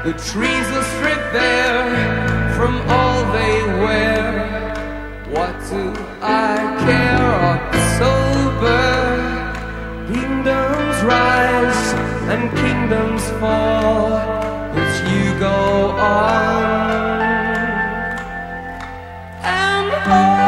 The trees are stripped bare from all they wear. What do I care? October. Kingdoms rise and kingdoms fall, but you go on. And